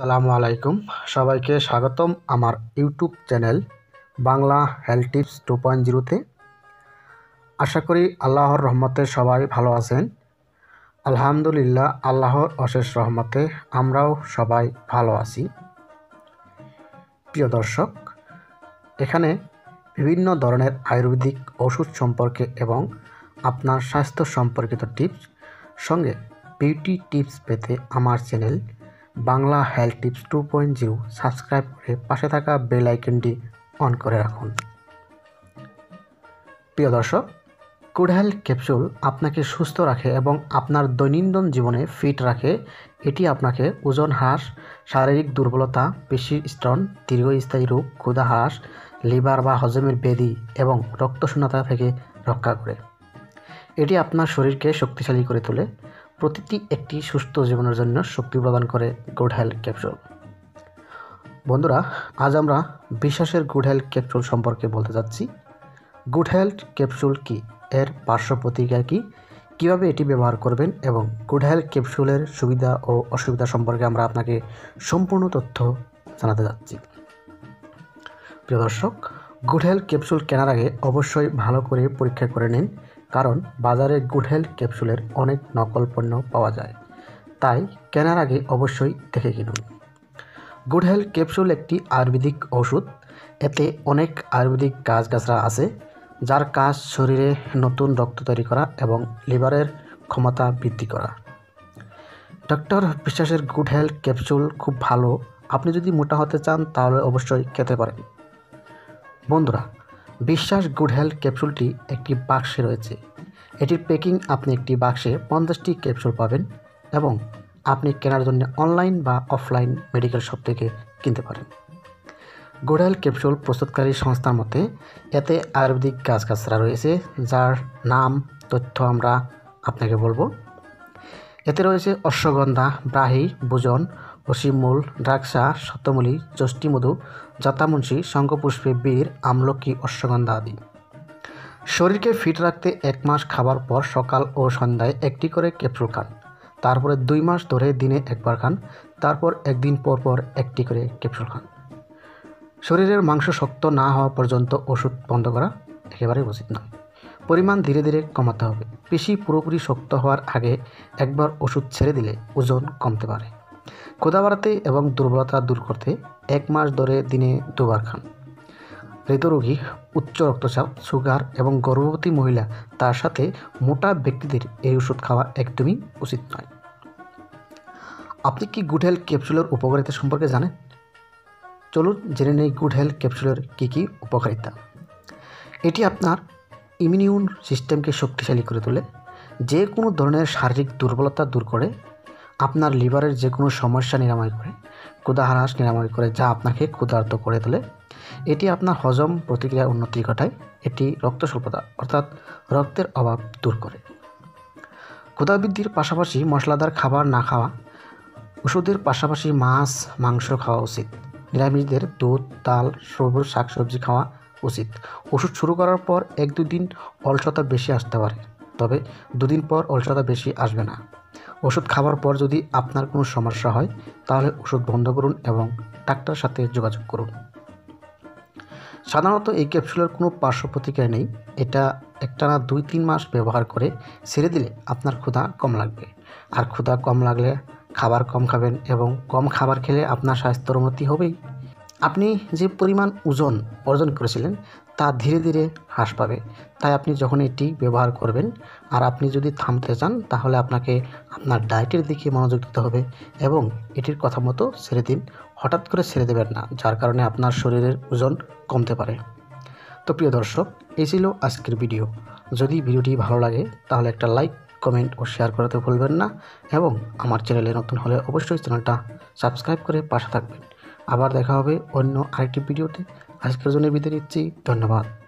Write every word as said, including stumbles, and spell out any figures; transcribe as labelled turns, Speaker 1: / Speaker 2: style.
Speaker 1: আসসালামু আলাইকুম, সবাইকে স্বাগতম আমার YouTube channel Bangla health tips two point জিরোতে। আশা করি আল্লাহর রহমতে সবাই ভালো আছেন। আলহামদুলিল্লাহ, আল্লাহর অশেষ রহমতে আমরাও সবাই ভালো আছি। প্রিয় দর্শক, এখানে বিভিন্ন ধরনের আয়ুর্বেদিক ওষুধ সম্পর্কে এবং আপনার স্বাস্থ্য সম্পর্কিত টিপস সঙ্গে বিউটি টিপস পেতে আমার channel Bangla health tips two point zero subscribe করে পাশে থাকা বেল আইকনটি অন করে রাখুন। প্রিয় দর্শক, গুড হেলথ ক্যাপসুল আপনাকে সুস্থ রাখে এবং আপনার দৈনন্দিন জীবনে ফিট রাখে। এটি আপনাকে ওজন হ্রাস, শারীরিক দুর্বলতা, পেশির স্ট্রন, দীর্ঘস্থায়ী রোগ, ক্ষুধা হ্রাস, লিভার বা হজমের ব্যাধি এবং রক্তশূন্যতা থেকে রক্ষা করে। এটি আপনার শরীরকে শক্তিশালী করে তোলে। প্রতিটি একটি সুস্থ জীবনের জন্য শক্তি প্রদান করে গুড হেলথ ক্যাপসুল। বন্ধুরা, আজ আমরা বিশ্বাসের গুড হেলথ ক্যাপসুল সম্পর্কে বলতে যাচ্ছি। গুড হেলথ ক্যাপসুল কি, এর পার্শ্ব প্রতিক্রিয়া কী, কীভাবে এটি ব্যবহার করবেন এবং গুড হেলথ ক্যাপসুলের সুবিধা ও অসুবিধা সম্পর্কে আমরা আপনাকে সম্পূর্ণ তথ্য জানাতে যাচ্ছি। প্রিয় দর্শক, গুড হেলথ ক্যাপসুল কেনার আগে অবশ্যই ভালো করে পরীক্ষা করে নিন, কারণ বাজারে গুড হেলথ ক্যাপসুলের অনেক নকল পণ্য পাওয়া যায়। তাই কেনার আগে অবশ্যই দেখে কিনুন। গুড হেলথ ক্যাপসুল একটি আয়ুর্বেদিক ওষুধ। এতে অনেক আয়ুর্বেদিক গাছগাছরা আছে, যার কাজ শরীরে নতুন রক্ত তৈরি করা এবং লিভারের ক্ষমতা বৃদ্ধি করা। ডক্টর বিশ্বাসের গুড হেলথ ক্যাপসুল খুব ভালো। আপনি যদি মোটা হতে চান তাহলে অবশ্যই খেতে পারেন। বন্ধুরা, বিশ্বাস গুড হেলথ ক্যাপসুলটি একটি বাক্সে রয়েছে। এটির প্যাকিং আপনি একটি বাক্সে পঞ্চাশটি ক্যাপসুল পাবেন এবং আপনি কেনার জন্য অনলাইন বা অফলাইন মেডিকেল শপ থেকে কিনতে পারেন। গুড হেলথ ক্যাপসুল প্রস্তুতকারী সংস্থার মতে এতে আয়ুর্বেদিক গাছগাছরা রয়েছে, যার নাম তথ্য আমরা আপনাকে বলবো। এতে রয়েছে অশ্বগন্ধা, ব্রাহ্মী, ভোজন, অসীমমূল, দ্রাক্ষা, শতমূলী, যষ্টিমধু, জাতামুন্সি, শঙ্খপুষ্পে, বীর, আমলকি, অশ্বগন্ধা আদি। শরীরকে ফিট রাখতে এক মাস খাবার পর সকাল ও সন্ধ্যায় একটি করে ক্যাপসুল খান। তারপরে দুই মাস ধরে দিনে একবার খান। তারপর একদিন পর পর একটি করে ক্যাপসুল খান। শরীরের মাংস শক্ত না হওয়া পর্যন্ত ওষুধ বন্ধ করা একেবারেই উচিত নয়। পরিমাণ ধীরে ধীরে কমাতে হবে। পেশি পুরোপুরি শক্ত হওয়ার আগে একবার ওষুধ ছেড়ে দিলে ওজন কমতে পারে। ক্ষুধা বাড়াতে এবং দুর্বলতা দূর করতে এক মাস ধরে দিনে দুবার খান। হৃদরোগী, উচ্চ রক্তচাপ, সুগার এবং গর্ভবতী মহিলা, তার সাথে মোটা ব্যক্তিদের এই ওষুধ খাওয়া একদমই উচিত নয়। আপনি কি গুড হেলথ ক্যাপসুলের উপকারিতা সম্পর্কে জানেন? চলুন জেনে নেই গুড হেলথ ক্যাপসুলের কী কী উপকারিতা। এটি আপনার ইমিউন সিস্টেমকে শক্তিশালী করে তোলে, যে কোনো ধরনের শারীরিক দুর্বলতা দূর করে, আপনার লিভারের যে কোনো সমস্যা নিরাময় করে, ক্ষুধা হ্রাস নিরাময় করে, যা আপনাকে ক্ষুধার্ত করে তোলে। এটি আপনার হজম প্রতিক্রিয়া উন্নতি ঘটায়। এটি রক্ত স্বল্পতা অর্থাৎ রক্তের অভাব দূর করে। ক্ষুধা বৃদ্ধির পাশাপাশি মশলাদার খাবার না খাওয়া। ওষুধের পাশাপাশি মাছ, মাংস খাওয়া উচিত। নিরামিষদের দুধ, ডাল, সবুজ শাকসবজি খাওয়া উচিত। ওষুধ শুরু করার পর এক দুদিন অলসতা বেশি আসতে পারে, তবে দুদিন পর অলসতা বেশি আসবে না। ওষুধ খাওয়ার পর যদি আপনার কোনো সমস্যা হয় তাহলে ওষুধ বন্ধ করুন এবং ডাক্তারের সাথে যোগাযোগ করুন। সাধারণত এই ক্যাপসুলের কোনো পার্শ্ব প্রতিক্রিয়া নেই। এটা একটানা দুই তিন মাস ব্যবহার করে ছেড়ে দিলে আপনার ক্ষুধা কম লাগবে। আর ক্ষুধা কম লাগলে খাবার কম খাবেন এবং কম খাবার খেলে আপনার স্বাস্থ্যের উন্নতি হবেই। আপনি যে পরিমাণ ওজন অর্জন করেছিলেন তা ধীরে ধীরে হ্রাস পাবে। তাই আপনি যখন এটি ব্যবহার করবেন আর আপনি যদি থামতে চান তাহলে আপনাকে আপনার ডায়েটের দিকে মনোযোগ দিতে হবে এবং এটির কথা মতো ছেড়ে দিন। হঠাৎ করে ছেড়ে দেবেন না, যার কারণে আপনার শরীরের ওজন কমতে পারে। তো প্রিয় দর্শক, এই ছিল আজকের ভিডিও। যদি ভিডিওটি ভালো লাগে তাহলে একটা লাইক, কমেন্ট ও শেয়ার করতে ভুলবেন না এবং আমার চ্যানেলে নতুন হলে অবশ্যই চ্যানেলটা সাবস্ক্রাইব করে পাশে থাকবেন। আবার দেখা হবে অন্য আরেকটি ভিডিওতে। আজকের জন্য বিদায় নিচ্ছি। ধন্যবাদ।